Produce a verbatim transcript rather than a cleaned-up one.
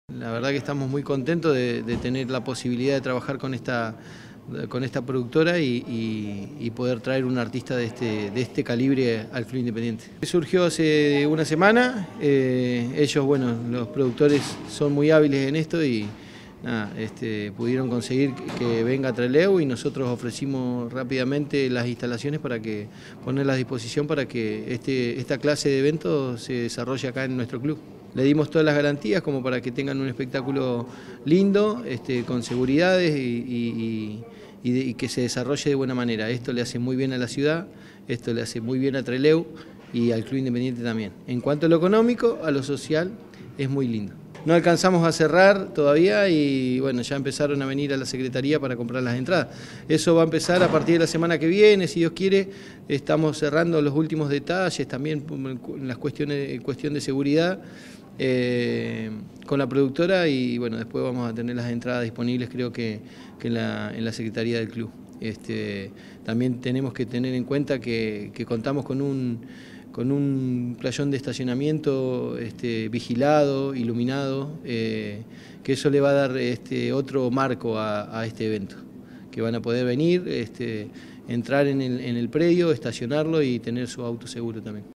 La verdad que estamos muy contentos de, de tener la posibilidad de trabajar con esta, con esta productora y, y, y poder traer un artista de este, de este calibre al Club Independiente. Surgió hace una semana, eh, ellos, bueno, los productores son muy hábiles en esto y nada, este, pudieron conseguir que venga Trelew y nosotros ofrecimos rápidamente las instalaciones para que ponerlas a disposición para que este, esta clase de eventos se desarrolle acá en nuestro club. Le dimos todas las garantías como para que tengan un espectáculo lindo, este, con seguridades y, y, y, de, y que se desarrolle de buena manera. Esto le hace muy bien a la ciudad, esto le hace muy bien a Trelew y al Club Independiente también. En cuanto a lo económico, a lo social, es muy lindo. No alcanzamos a cerrar todavía y bueno, ya empezaron a venir a la Secretaría para comprar las entradas. Eso va a empezar a partir de la semana que viene, si Dios quiere. Estamos cerrando los últimos detalles también en las cuestiones, en cuestión de seguridad eh, con la productora y bueno, después vamos a tener las entradas disponibles creo que, que en, la, en la Secretaría del Club. Este, también tenemos que tener en cuenta que, que contamos con un con un playón de estacionamiento este, vigilado, iluminado, eh, que eso le va a dar este, otro marco a, a este evento, que van a poder venir, este, entrar en el, en el predio, estacionarlo y tener su auto seguro también.